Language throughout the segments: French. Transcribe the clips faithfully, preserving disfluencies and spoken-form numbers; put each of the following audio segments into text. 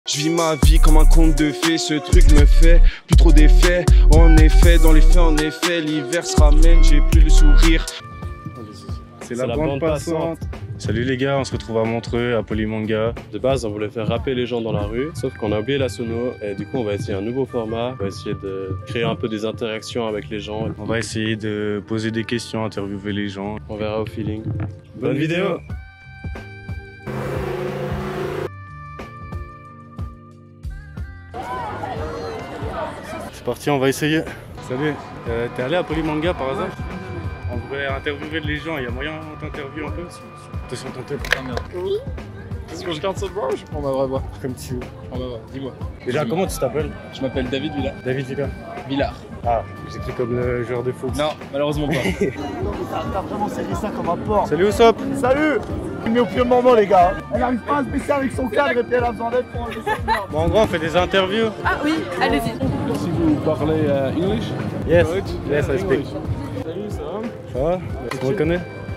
Je vis ma vie comme un conte de fées, ce truc me fait plus trop d'effet. En effet, dans les faits, en effet, l'hiver se ramène, j'ai plus le sourire. C'est la, la bande passante. Salut les gars, on se retrouve à Montreux, à Polymanga. De base, on voulait faire rapper les gens dans la rue, sauf qu'on a oublié la sono. Et du coup, on va essayer un nouveau format. On va essayer de créer un peu des interactions avec les gens. On va essayer de poser des questions, interviewer les gens. On verra au feeling. Bonne, Bonne vidéo, vidéo. C'est parti, on va essayer. Salut, euh, t'es allé à Polymanga par hasard? On voudrait interviewer les gens, il y a moyen d'interviewer un peu? T'es sur ton téléphone? Ah merde. Oui. Est-ce que je garde cette voix ou je prends ma vraie voix? Comme tu veux. Prends ma voix, dis-moi. Déjà, comment tu t'appelles? Je m'appelle David Villard. David Villard. Villard. Ah, j'écris comme le joueur de foot. Non, malheureusement pas. T'as vraiment serré ça comme un porc. Salut Ossop. Salut. Il met au pire moment les gars. Elle arrive pas à se baisser avec son cadre et puis elle a besoin d'aide pour enlever sa merde. Bon, en gros, on fait des interviews. Ah oui, allez-y. Si vous parlez uh, English? Yes, yes, I speak. Salut, ça va? Ça va? Tu me reconnais?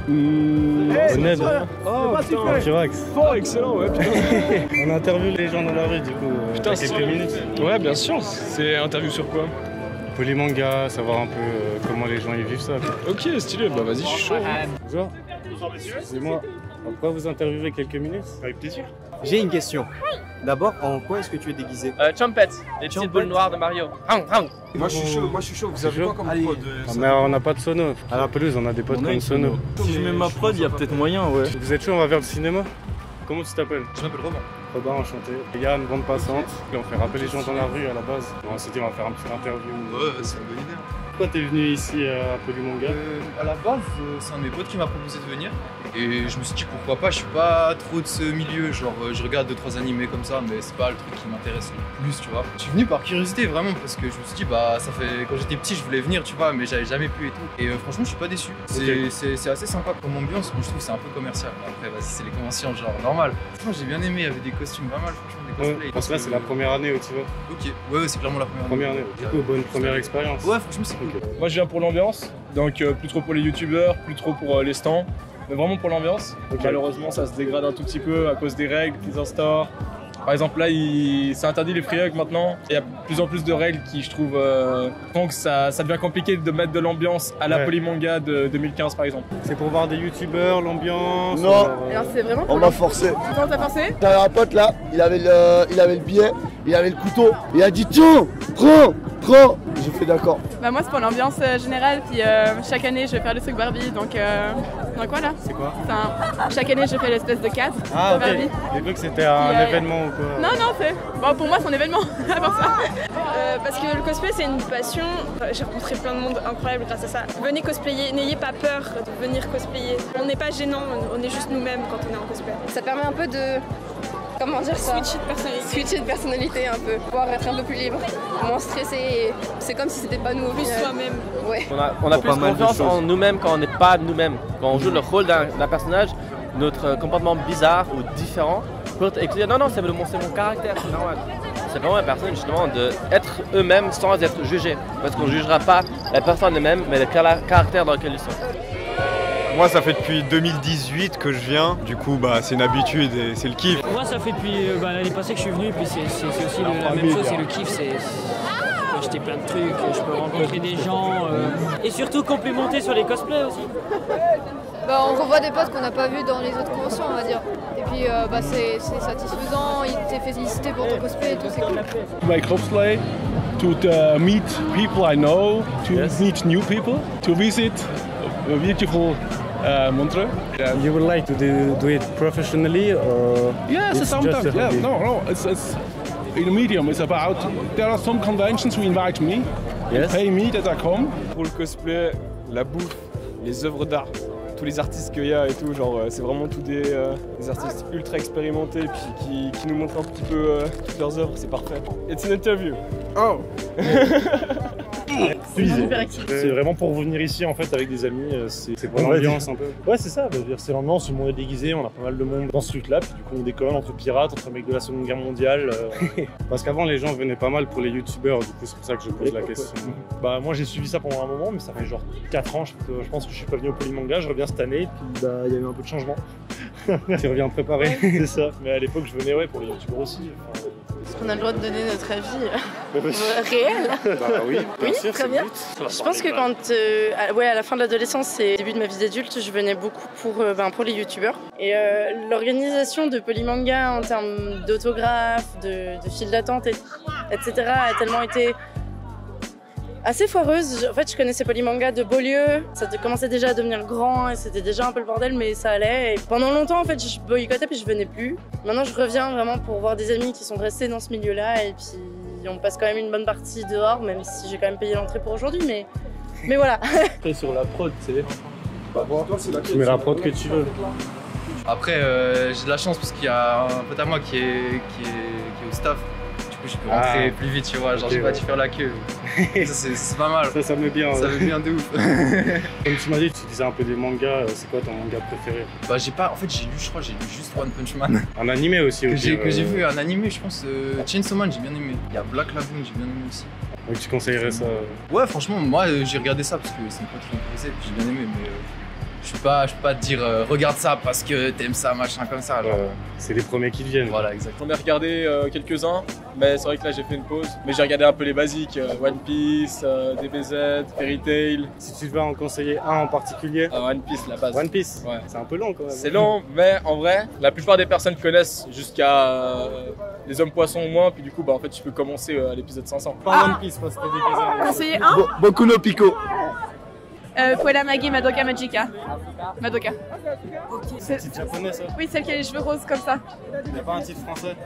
Mmh, Hey, Ned. Oh putain, Chirax. Oh excellent, ouais putain. On interviewe les gens dans la rue du coup, Putain, euh, quelques minutes. Ouais, bien sûr. C'est interview sur quoi? Polymanga, savoir un peu euh, comment les gens y vivent ça. Quoi. Ok, stylé, bah vas-y, je suis chaud. Bonjour. Excusez-moi, on pourrait vous interviewer quelques minutes? Avec plaisir. J'ai une question. D'abord, en quoi est-ce que tu es déguisé? Euh, Chompette, les petites boules noires de Mario. Rang, rang. Moi je suis chaud, moi je suis chaud. Vous avez chaud quoi comme Allez. prod? Ah, mais on n'a pas de sono. À la pelouse, on a des potes comme sono. Si je mets ma prod, il y a peut-être moyen, ouais. Vous êtes chaud, on va vers le cinéma? Comment tu t'appelles? Je m'appelle Romain. Robin, enchanté. Il y a une bande passante. Et on fait rappeler les gens dans la rue à la base. On s'est dit on va faire un petit interview. Ouais, c'est une bonne idée. Pourquoi t'es venu ici à Polymanga? Euh, à la base, euh, c'est un de mes potes qui m'a proposé de venir. Et je me suis dit pourquoi pas, je suis pas trop de ce milieu. Genre, euh, je regarde deux trois animés comme ça, mais c'est pas le truc qui m'intéresse le plus, tu vois. Je suis venu par curiosité vraiment parce que je me suis dit, bah ça fait. Quand j'étais petit, je voulais venir, tu vois, mais j'avais jamais pu et tout. Et euh, franchement, je suis pas déçu. C'est Okay. c'est assez sympa comme ambiance. Moi, je trouve que c'est un peu commercial. Après, vas-y, c'est les conventions, genre normal. Moi, j'ai bien aimé, il y avait des costumes pas mal, franchement, des cosplays. Ouais, parce que là, c'est la première année où tu vas. Ok, ouais, ouais c'est clairement la première, Première année. Du coup, bonne première expérience. Ouais, franchement, c'est cool. Okay. Moi je viens pour l'ambiance, donc euh, plus trop pour les youtubeurs, plus trop pour euh, les stands, mais vraiment pour l'ambiance. Okay. Malheureusement ça se dégrade un tout petit peu à cause des règles qu'ils instaurent. Par exemple là il... c'est interdit les free hugs maintenant, il y a de plus en plus de règles qui je trouve euh... font que ça, ça devient compliqué de mettre de l'ambiance à la ouais. Polymanga de deux mille quinze par exemple. C'est pour voir des youtubeurs, l'ambiance? Non, euh... Alors c'est vraiment on m'a forcé. Comment t'as forcé? T'avais un pote là, il avait, le, il avait le billet, il avait le couteau, il a dit tiens, prends, prends. J'ai fait d'accord. Bah moi c'est pour l'ambiance euh, générale, puis euh, chaque année je vais faire le truc Barbie, donc euh, donc voilà. C'est quoi? Un... Chaque année je fais l'espèce de cadre ah, Barbie. Ok, j'ai cru que c'était un puis, euh, événement ou quoi? Non non c'est, bon pour moi c'est un événement, à part ça. Euh, parce que le cosplay c'est une passion, j'ai rencontré plein de monde incroyable grâce à ça. Venez cosplayer, n'ayez pas peur de venir cosplayer. On n'est pas gênant, on est juste nous-mêmes quand on est en cosplay. Ça permet un peu de... Comment dire ça? Switcher de personnalité. Switcher de personnalité un peu. Pouvoir être un peu plus libre, moins stressé. C'est comme si c'était pas nous au Plus final. soi-même. Ouais. On a, on a plus confiance en nous-mêmes quand on n'est pas nous-mêmes. Quand on joue le rôle d'un personnage, notre comportement bizarre ou différent peut être dire non, non, c'est mon, mon caractère, c'est normal. C'est vraiment la personne justement d'être eux-mêmes sans être jugés. Parce qu'on ne jugera pas la personne elle-même, mais le caractère dans lequel ils sont. Moi ça fait depuis deux mille dix-huit que je viens, du coup bah, c'est une habitude et c'est le kiff. Moi ça fait depuis euh, bah, l'année passée que je suis venu, puis c'est aussi le, la même chose, c'est le kiff, c'est acheter plein de trucs, je peux rencontrer des gens euh, et surtout complémenter sur les cosplays aussi. Bah, on revoit des potes qu'on n'a pas vus dans les autres conventions on va dire. Et puis euh, bah, c'est satisfaisant, il t'est félicité pour ton cosplay et tout, c'est cool. My cosplay, to uh, meet people I know, to yes. meet new people, to visit a beautiful Uh, Montreux. Yeah. You would like to do, do it professionally or? Yes, it's sometimes. Just a yeah, hobby? no, no. It's, it's in a medium. It's about. There are some conventions who invite me, yes. pay me that I come. Pour le cosplay, la bouffe, les œuvres d'art, tous les artistes qu'il y a et tout, genre c'est vraiment tous des, euh, des artistes ultra expérimentés puis qui, qui nous montrent un petit peu euh, toutes leurs œuvres, c'est parfait. It's an interview. Oh. C'est vraiment pour venir ici en fait avec des amis, c'est pour l'ambiance un peu. Ouais c'est ça, c'est l'ambiance, tout le monde est déguisé, on a pas mal de monde dans ce truc là, puis du coup on déconne entre pirates, entre mecs de la seconde guerre mondiale. Euh... Parce qu'avant les gens venaient pas mal pour les youtubeurs, du coup c'est pour ça que je pose la question. Bah moi j'ai suivi ça pendant un moment, mais ça fait genre quatre ans, je, je pense que je suis pas venu au Polymanga, je reviens cette année, et puis bah il y a eu un peu de changement. Tu reviens préparé. C'est ça, mais à l'époque je venais ouais pour les youtubeurs aussi. Enfin, Est-ce qu'on a le droit de donner notre avis euh, réel? Bah oui, bien oui, sûr, très bien. Je pense que quand, euh, à, ouais, à la fin de l'adolescence et au début de ma vie d'adulte, je venais beaucoup pour, euh, ben, pour les youtubeurs. Et euh, l'organisation de Polymanga en termes d'autographes, de, de files d'attente, et, etc. a tellement été assez foireuse. En fait, je connaissais Polymanga de Beaulieu. Ça commençait déjà à devenir grand et c'était déjà un peu le bordel, mais ça allait. Et pendant longtemps, en fait, je boycottais puis je venais plus. Maintenant, je reviens vraiment pour voir des amis qui sont restés dans ce milieu-là et puis on passe quand même une bonne partie dehors, même si j'ai quand même payé l'entrée pour aujourd'hui, mais, mais voilà. Après, sur la prod, tu sais, tu mets la prod que tu veux. Après, euh, j'ai de la chance parce qu'il y a un pote à moi qui est, qui est, qui est au staff. Je peux rentrer ah, plus vite, tu vois, genre okay, j'ai pas dû faire la queue. Ça c'est pas mal. Ça, ça me met bien. Ça ouais. me met bien de ouf. Comme tu m'as dit, tu disais un peu des mangas, c'est quoi ton manga préféré? Bah j'ai pas, en fait j'ai lu, je crois j'ai lu juste One Punch Man. Un animé aussi, que j'ai euh... vu, un animé je pense, euh, Chainsaw Man j'ai bien aimé. Il y a Black Lagoon j'ai bien aimé aussi. Donc tu conseillerais ça? Ouais franchement, moi euh, j'ai regardé ça parce que c'est une pote qui me plaisait et puis j'ai bien aimé, mais... Euh... Je peux pas, je peux pas te dire euh, regarde ça parce que t'aimes ça, machin comme ça. Ouais, c'est les premiers qui viennent. Voilà, exactement. J'en ai regardé euh, quelques-uns, mais c'est vrai que là j'ai fait une pause. Mais j'ai regardé un peu les basiques, euh, One Piece, euh, D B Z, Fairy Tail. Si tu devais en conseiller un en particulier? euh, One Piece, la base. One Piece. Ouais. C'est un peu long quand même. C'est long, mais en vrai, la plupart des personnes connaissent jusqu'à euh, les hommes poissons au moins, puis du coup, bah en fait, tu peux commencer euh, à l'épisode cinq cents. Pas ah One Piece parce que des conseiller un Bo Boku no Pico. Euh, Puella Magi Madoka Magica. Madoka. C'est un titre japonais ça? Oui, celle qui a les cheveux roses comme ça. Il n'y a pas un titre français?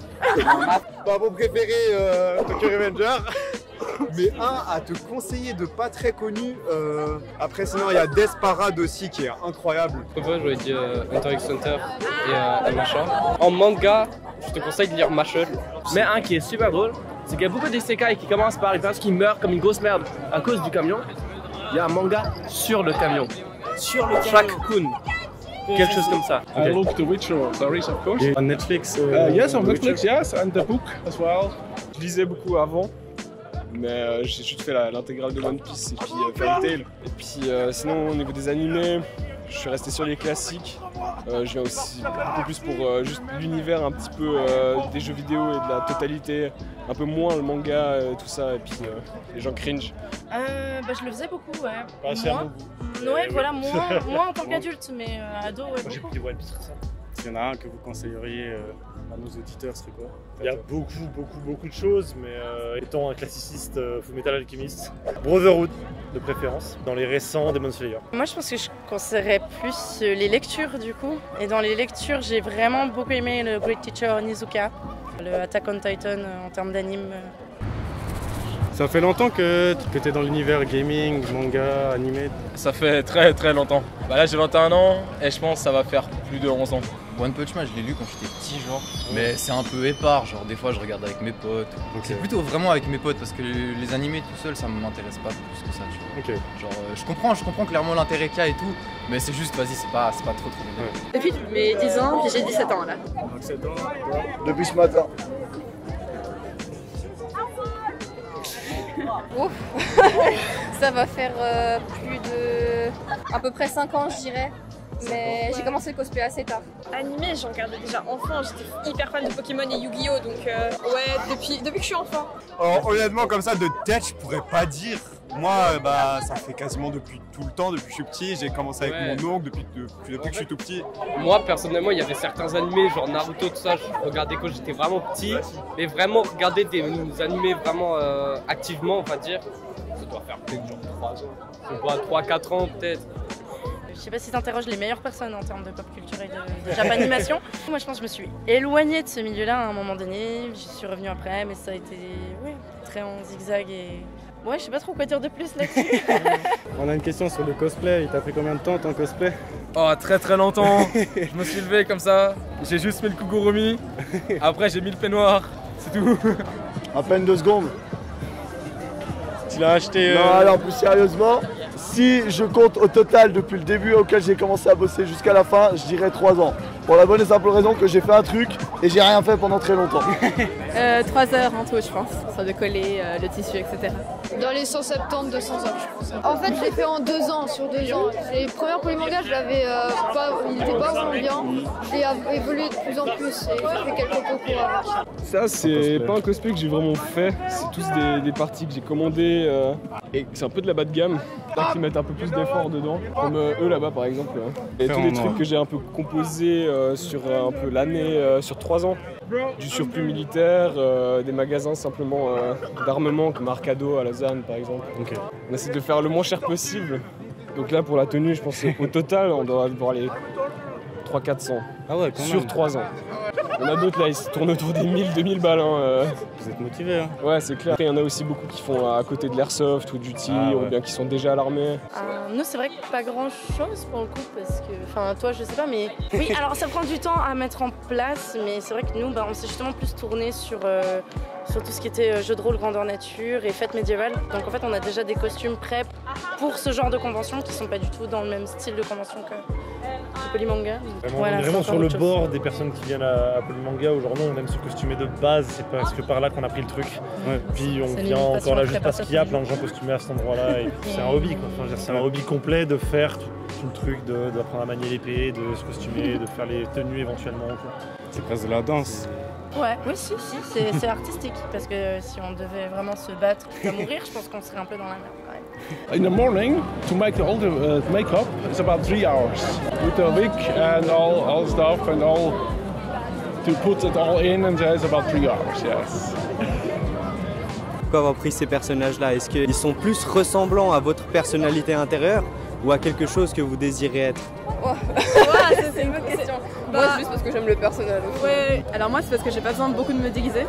Bah mon préféré, euh, Tokyo Revenger. Mais un à te conseiller de pas très connu. Euh... Après sinon il y a Death Parade aussi qui est incroyable. Moi j'aurais dit euh, Hunter x Hunter et euh, machin. En manga, je te conseille de lire Mashle. Mais un qui est super drôle, c'est qu'il y a beaucoup d'isekai qui commencent par une personne qui meurt comme une grosse merde à cause du camion. Il y a un manga sur le camion. Sur le camion. Track Kun. Quelque chose comme ça. Okay. I look The Witcher series, of course. On Netflix. Uh, uh, yes, on Netflix, yes, and the book as well. Je lisais beaucoup avant, mais euh, j'ai juste fait l'intégrale de One Piece et puis euh, Fairy Tail. Et puis euh, sinon au niveau des animés, je suis resté sur les classiques. Euh, je viens aussi beaucoup plus pour euh, juste l'univers un petit peu euh, des jeux vidéo et de la totalité, un peu moins le manga, euh, tout ça, et puis euh, les gens cringe. Euh, bah, je le faisais beaucoup, ouais. Pas assez moins, ouais, ouais, voilà, moins, moins en tant qu'adulte, mais euh, ado, ouais. Moi j'ai pris One Piece ça. S'il y en a un que vous conseilleriez euh, à nos auditeurs, ce serait quoi? Il y a beaucoup, beaucoup, beaucoup de choses, mais euh, étant un classiciste, euh, Fullmetal Alchemist, Brotherhood de préférence, dans les récents Demon Slayer. Moi je pense que je conseillerais plus les lectures du coup, et dans les lectures j'ai vraiment beaucoup aimé le Great Teacher Onizuka, le Attack on Titan euh, en termes d'anime. Ça fait longtemps que tu étais dans l'univers gaming, manga, animé? Ça fait très très longtemps. Bah là j'ai vingt et un ans et je pense que ça va faire plus de onze ans. One Punch Man, je l'ai lu quand j'étais petit, genre. Mais c'est un peu épars, genre des fois je regarde avec mes potes. Okay. C'est plutôt vraiment avec mes potes parce que les animés tout seul, ça m'intéresse pas plus que ça, tu vois. Okay. Genre euh, je comprends, je comprends clairement l'intérêt qu'il y a et tout, mais c'est juste, vas-y, c'est pas, pas trop trop bien. Ouais. Depuis mes dix ans, puis j'ai dix-sept ans là. dix-sept ans, depuis ce matin. Ouf. Ça va faire euh, plus de à peu près cinq ans je dirais. Mais j'ai commencé le cosplay assez tard. Animé, j'en regardais déjà enfant, j'étais hyper fan de Pokémon et Yu-Gi-Oh! Donc euh, ouais, depuis, depuis que je suis enfant. Alors, honnêtement comme ça de tête je pourrais pas dire. Moi bah ça fait quasiment depuis tout le temps, depuis que je suis petit, j'ai commencé avec ouais. mon oncle depuis, depuis, depuis que je suis tout petit. Moi personnellement il y avait certains animés genre Naruto tout ça, je regardais quand j'étais vraiment petit. Mais vraiment regarder des animés vraiment euh, activement on va dire, ça doit faire peut-être genre trois ans, trois quatre ans peut-être. Je sais pas si t'interroges les meilleures personnes en termes de pop culture et de, de japanimation. Moi je pense que je me suis éloignée de ce milieu-là à un moment donné, je suis revenue après mais ça a été ouais, très en zigzag et... Ouais, je sais pas trop quoi dire de plus là-dessus. On a une question sur le cosplay, il t'a pris combien de temps ton cosplay? Oh très très longtemps. Je me suis levé comme ça, j'ai juste mis le Kugurumi, après j'ai mis le peignoir, c'est tout. À peine deux secondes. Tu l'as acheté euh... Non alors plus sérieusement, si je compte au total depuis le début auquel j'ai commencé à bosser jusqu'à la fin, je dirais trois ans. Pour la bonne et simple raison que j'ai fait un truc et j'ai rien fait pendant très longtemps. euh, trois heures en tout, je pense, soit de coller euh, le tissu, et cetera. Dans les cent soixante-dix, deux cents heures, je pense. En fait, je l'ai fait en deux ans, sur deux ans. Les premières polymanga, je l'avais euh, pas, il n'était pas vraiment bien. Je l'ai évolué de plus en plus et j'ai fait quelques concours avec. Ça, c'est pas un cosplay que j'ai vraiment fait. C'est tous des, des parties que j'ai commandées euh, et c'est un peu de la bas de gamme. Là, qui mettent un peu plus d'efforts dedans, comme euh, eux là-bas par exemple. Et tous les trucs que j'ai un peu composés euh, sur euh, un peu l'année, euh, sur trois ans. Du surplus militaire, euh, des magasins simplement euh, d'armement comme Arcado à Lausanne par exemple. Okay. On essaie de faire le moins cher possible. Donc là pour la tenue, je pense qu'au total on doit avoir les trois cents quatre cents ah ouais, sur trois ans. Il y en a d'autres là, ils se tournent autour des mille deux mille balles. Hein, euh. Vous êtes motivés hein. Ouais, c'est clair. Après, il y en a aussi beaucoup qui font à côté de l'airsoft ou du tir, ah, ouais. ou bien qui sont déjà à l'armée. Euh, nous, c'est vrai que pas grand chose pour le coup, parce que, enfin, toi, je sais pas, mais oui, alors ça prend du temps à mettre en place, mais c'est vrai que nous, bah, on s'est justement plus tourné sur, euh, sur tout ce qui était jeux de rôle grandeur nature et fête médiévale. Donc en fait, on a déjà des costumes prêts pour ce genre de convention qui sont pas du tout dans le même style de convention que le polymanga. Vraiment, voilà, on est vraiment sur le bord chose. Des personnes qui viennent à, à polymanga. Aujourd'hui, on aime se costumer de base, c'est parce que par là qu'on a pris le truc. Ouais. Puis on vient encore là juste parce qu'il y a plein de gens costumés à cet endroit-là. Et c'est un hobby, quoi. Enfin, c'est un hobby complet de faire tout, tout le truc, d'apprendre à manier l'épée, de se costumer, de faire les tenues éventuellement. C'est presque de la danse. Ouais, oui, si, si, c'est artistique. Parce que si on devait vraiment se battre à mourir, je pense qu'on serait un peu dans la merde. Ouais. In the morning, to make all the uh, makeup, it's about three hours. With the wig and all, all stuff and all, to put it all in, and it's about three hours, yes. Pourquoi avoir pris ces personnages-là? Est-ce qu'ils sont plus ressemblants à votre personnalité intérieure ou à quelque chose que vous désirez être? Oh. Ouais, c'est une bonne question. Bah, moi, juste parce que j'aime le personnage. Ouais, alors moi, c'est parce que j'ai pas besoin de beaucoup de me déguiser.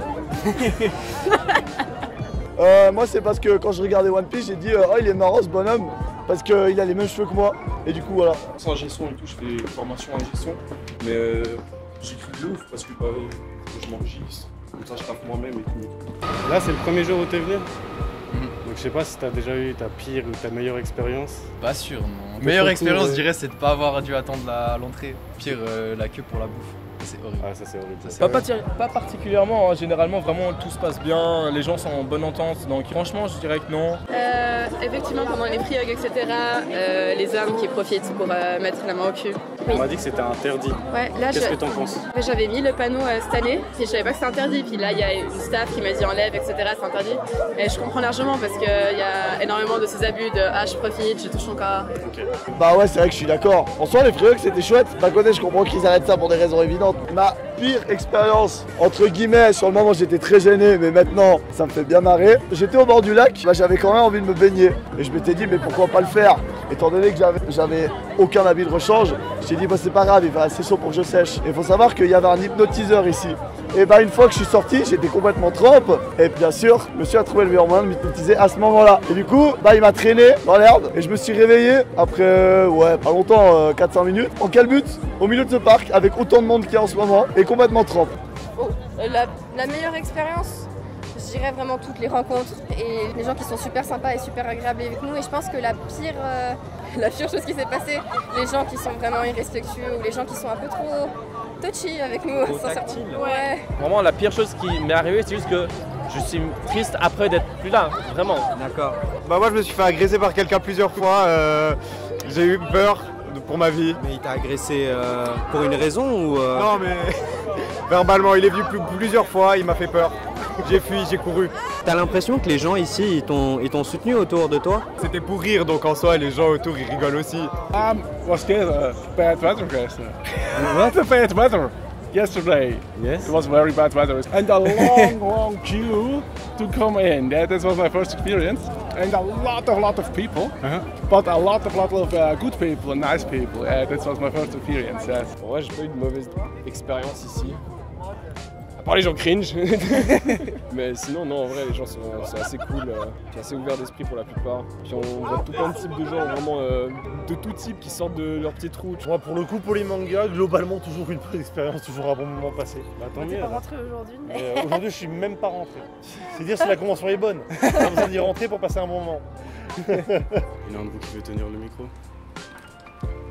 euh, moi, c'est parce que quand je regardais One Piece, j'ai dit euh, oh, il est marrant ce bonhomme, parce qu'il a les mêmes cheveux que moi. Et du coup, voilà. Sans G-son et tout, je fais formation en G-son. Mais euh, j'écris de ouf parce que bah, je m'enregistre. Comme ça, je tape moi-même et tout. Là, c'est le premier jour où t'es venu. Donc je sais pas si t'as déjà eu ta pire ou ta meilleure expérience. Pas sûr, non. Meilleure expérience, je dirais, c'est de pas avoir dû attendre l'entrée. Pire, euh, la queue pour la bouffe. C'est horrible. Ah, ça c'est horrible. Ça, pas, horrible. Pas, pas particulièrement, hein. Généralement vraiment tout se passe bien, les gens sont en bonne entente, donc franchement je dirais que non. Euh, effectivement pendant les free hugs et cetera, euh, les hommes qui profitent pour euh, mettre la main au cul. Oui. On m'a dit que c'était interdit. Ouais, là qu'est-ce que t'en penses? J'avais mis le panneau euh, cette année, et je savais pas que c'était interdit, puis là il y a une staff qui m'a dit enlève et cetera, c'est interdit. Et je comprends largement parce qu'il y a énormément de ces abus de ah je profite, je touche mon corps. Okay. Bah ouais c'est vrai que je suis d'accord. En soi les free hugs c'était chouette, d'un côté je comprends qu'ils arrêtent ça pour des raisons évidentes. Ma pire expérience, entre guillemets, sur le moment j'étais très gêné, mais maintenant ça me fait bien marrer. J'étais au bord du lac, bah, j'avais quand même envie de me baigner. Et je m'étais dit, mais pourquoi pas le faire? Étant donné que j'avais aucun habit de rechange, je t'ai dit, bah, c'est pas grave, il fait assez chaud pour que je sèche. Et il faut savoir qu'il y avait un hypnotiseur ici. Et bah, une fois que je suis sorti, j'étais complètement trempe. Et bien sûr, monsieur a trouvé le meilleur moyen de m'hypnotiser à ce moment-là. Et du coup, bah, il m'a traîné dans l'herbe et je me suis réveillé après, euh, ouais, pas longtemps, euh, quatre cinq minutes, en calbute, au milieu de ce parc, avec autant de monde qu'il y a en ce moment, et complètement trempe. Oh, la, la meilleure expérience, je dirais vraiment toutes les rencontres et les gens qui sont super sympas et super agréables avec nous. Et je pense que la pire, euh, la pire chose qui s'est passée, les gens qui sont vraiment irrespectueux ou les gens qui sont un peu trop touchy avec nous. Tactile. Ouais. Vraiment la pire chose qui m'est arrivée, c'est juste que je suis triste après d'être plus là, vraiment. D'accord. Bah moi je me suis fait agresser par quelqu'un plusieurs fois, euh, j'ai eu peur pour ma vie. Mais il t'a agressé euh, pour une raison ou euh... Non mais verbalement, il est venu plus, plusieurs fois, il m'a fait peur. J'ai fui, j'ai couru. T'as l'impression que les gens ici, ils t'ont soutenu autour de toi? C'était pour rire, donc en soi, les gens autour, ils rigolent aussi. Um, was there a bad weather yesterday? What a bad weather yesterday? Yes. It was very bad weather. And a long, long queue to come in. That, that was my first experience. And a lot, a lot of people. Uh-huh. But a lot, of lot of uh, good people and nice people. Uh, that was my first experience, yes. En vrai, j'ai pas eu de mauvaise expérience ici. À part les gens cringe. Mais sinon, non, en vrai, les gens sont, sont assez cool, euh, assez ouverts d'esprit pour la plupart. Puis on voit tout plein de types de gens, vraiment euh, de tout type qui sortent de leur petite route. Moi, pour le coup, pour les mangas, globalement, toujours une bonne expérience, toujours un bon moment passé. Bah, tant mieux. T'es pas rentré aujourd'hui euh, Aujourd'hui, je suis même pas rentré. C'est dire si la convention est bonne. On a besoin d'y rentrer pour passer un bon moment. Il y en a un de vous qui veut tenir le micro?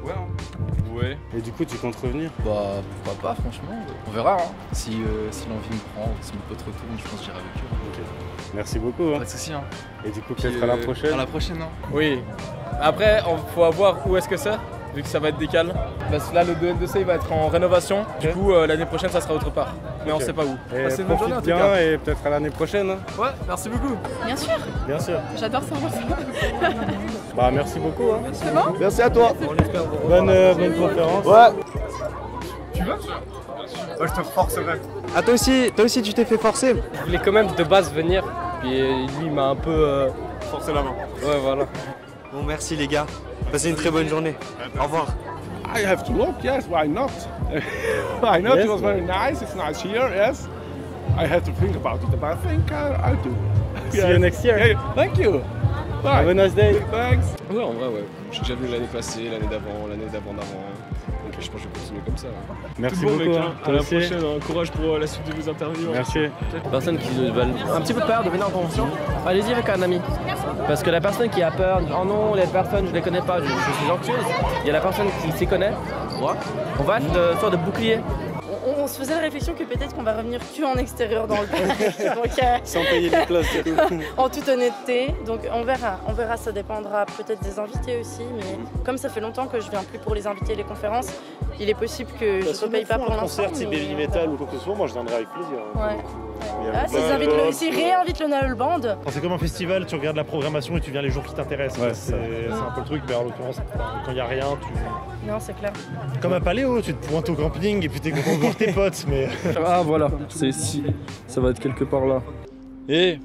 Ouais. Hein. Ouais. Et du coup, tu comptes revenir? Bah, pourquoi pas, franchement. On verra, hein. Si, euh, si l'envie me prend, si mes potes retournent, je pense que j'irai avec eux. Ok. Merci beaucoup. Hein. Pas de soucis, hein. Et du coup, Puis, peut-être à la euh, prochaine. À la prochaine, hein. Oui. Après, il faut voir où est-ce que c'est, vu que ça va être décalé. Parce que là, le deux N deux C il va être en rénovation. Du coup, euh, l'année prochaine, ça sera autre part. Mais Okay. on sait pas où. Et Passez une bonne journée en tout cas. Et peut-être à l'année prochaine. Hein. Ouais, merci beaucoup. Bien sûr. Bien sûr. J'adore ça. Bah, merci beaucoup. Hein. C'est bon? Merci à toi. Bonne, euh, bonne conférence. Ouais. Tu veux? Moi, je te forcerai. Ah, toi aussi, toi aussi tu t'es fait forcer? Je voulais quand même de base venir, puis lui il m'a un peu euh... forcé la main. Ouais, voilà. Bon, merci les gars. Passez une très bonne journée. Au revoir. I have to look, yes, why not? I know Yes, it was very nice, it's nice here, yes. I have to think about it, but I think I, I'll do. See you next year. Yeah, thank you. Bye. Have a nice day. Thanks. Ouais, en vrai, ouais. J'ai déjà venu l'année passée, l'année d'avant, l'année d'avant d'avant. Donc je pense que je vais continuer comme ça. Merci Tout bon, beaucoup. mec, Hein. à la prochaine, hein. Courage pour euh, la suite de vos interviews. Merci. Les personnes qui veulent un petit peu peur de venir en convention, allez-y avec un ami. Parce que la personne qui a peur, oh non, les personnes, je les connais pas, je, je suis anxieuse. Il y a la personne qui s'y connaît, moi. On va être de sorte de bouclier. On, on se faisait la réflexion que peut-être qu'on va revenir que en extérieur dans le parc. Donc, euh, Sans payer les places. en toute honnêteté, donc on verra. On verra, ça dépendra peut-être des invités aussi. Mais comme ça fait longtemps que je viens plus pour les invités et les conférences, il est possible que je ne paye pas pour un l'instant. concert type heavy metal ou quoi que ce soit, moi je viendrai avec plaisir. Ouais. Il y a Ah, le s'ils band, invitent le- le- s'ils réinvitent le Naël Band. Quand c'est comme un festival, tu regardes la programmation et tu viens les jours qui t'intéressent. Ouais, c'est c'est un peu le truc, mais en l'occurrence, quand il n'y a rien, tu. Non, c'est clair. Comme un paléo, tu te pointes au camping et puis t'es content de voir tes potes, mais. Ah voilà, c'est ici. Ça va être quelque part là. Eh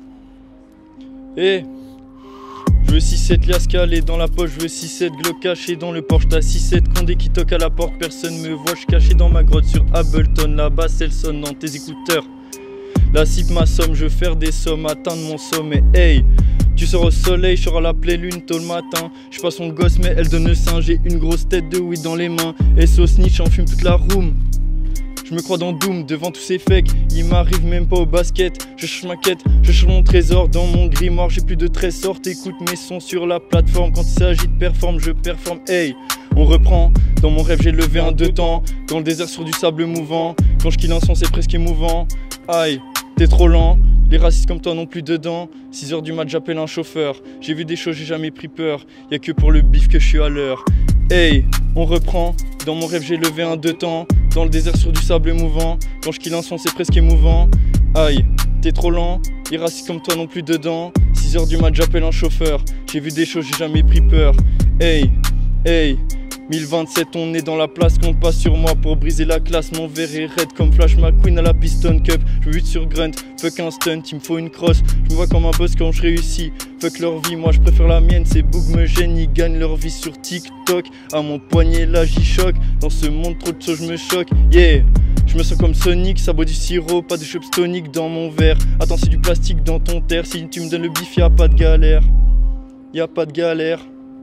Eh Je veux six sept liasses calées dans la poche, je veux six sept Glock caché dans le Porsche. T'as six sept condés qui toquent à la porte, personne me voit, je suis caché dans ma grotte sur Ableton. La basse elle sonne dans tes écouteurs. La cible ma somme, je veux faire des sommes, atteindre mon sommet. Hey, tu sors au soleil, je serai à la pleine lune tôt le matin. Je pas son gosse mais elle donne le sein, j'ai une grosse tête de weed dans les mains. Et sauce snitch, j'en fume toute la room. Je me crois dans Doom, devant tous ces fakes, il m'arrive même pas au basket. Je cherche ma quête, je cherche mon trésor dans mon grimoire. J'ai plus de trésor, t'écoutes mes sons sur la plateforme. Quand il s'agit de performe, je performe. Hey, on reprend, dans mon rêve j'ai levé un deux temps. Dans le désert sur du sable mouvant, quand je kill un son c'est presque émouvant. Aïe, t'es trop lent, les racistes comme toi n'ont plus dedans. six heures du mat j'appelle un chauffeur. J'ai vu des choses, j'ai jamais pris peur. Y'a que pour le bif que je suis à l'heure. Hey, on reprend, dans mon rêve j'ai levé un deux temps. Dans le désert sur du sable mouvant, quand je kill un son c'est presque émouvant. Aïe, t'es trop lent, les racistes comme toi n'ont plus dedans. six heures du mat j'appelle un chauffeur. J'ai vu des choses, j'ai jamais pris peur. Hey, hey, mille vingt-sept on est dans la place, compte pas sur moi pour briser la classe. Mon verre est raide comme Flash McQueen à la Piston Cup. Je veux huit sur Grunt, fuck un stunt, il me faut une crosse. Je me vois comme un boss quand je réussis, fuck leur vie, moi je préfère la mienne. Ces bougs me gênent, ils gagnent leur vie sur TikTok. À mon poignet là j'y choque, dans ce monde trop de choses je me choque. Yeah, je me sens comme Sonic, ça boit du sirop, pas de chops tonique dans mon verre. Attends c'est du plastique dans ton terre, si tu me donnes le bif y'a pas de galère. Y'a pas de galère.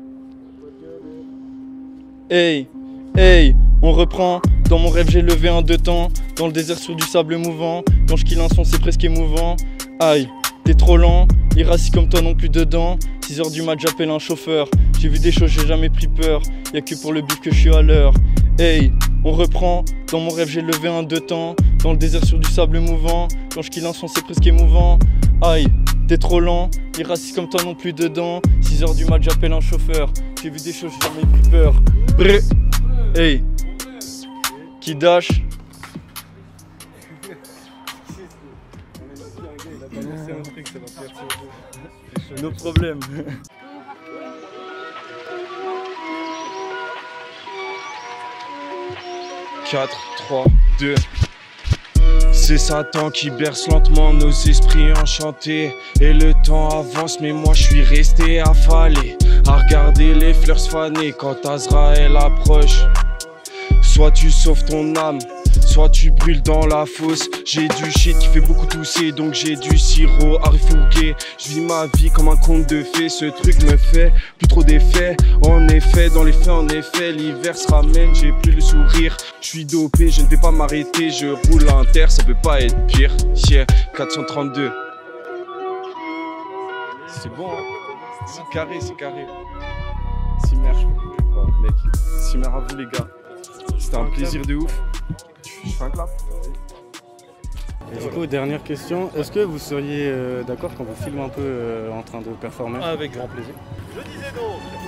Hey, hey, on reprend, dans mon rêve j'ai levé un deux temps. Dans le désert sur du sable mouvant, quand je kill un son c'est presque émouvant. Aïe, t'es trop lent, les racistes comme toi non plus dedans. six heures du mat j'appelle un chauffeur. J'ai vu des choses, j'ai jamais pris peur. Y'a que pour le bif que je suis à l'heure. Hey, on reprend, dans mon rêve j'ai levé un deux temps. Dans le désert sur du sable mouvant, quand je kill un son c'est presque émouvant. Aïe, t'es trop lent, les racistes comme toi non plus dedans. six heures du mat j'appelle un chauffeur. J'ai vu des choses, j'ai jamais pris peur. Bré, hey, qui dash. Nos problèmes. quatre, trois, deux. C'est Satan qui berce lentement nos esprits enchantés. Et le temps avance mais moi je suis resté affalé à regarder les fleurs se faner quand Azraël approche. Soit tu sauves ton âme, soit tu brûles dans la fosse. J'ai du shit qui fait beaucoup tousser, donc j'ai du sirop à refourguer. Je vis ma vie comme un conte de fées, ce truc me fait plus trop d'effets. En effet, dans les faits, en effet, l'hiver se ramène, j'ai plus le sourire. Je suis dopé, je ne vais pas m'arrêter, je roule inter, ça peut pas être pire. Yeah, quatre cent trente-deux. C'est bon, hein. C'est carré, c'est carré. C'est merde, je peux pas. mec. Merci à vous les gars. C'était un plaisir de ouf. Je fais un clap. Et du coup, dernière question, est-ce que vous seriez euh, d'accord quand vous filmez un peu euh, en train de performer? Avec grand plaisir. Je disais donc,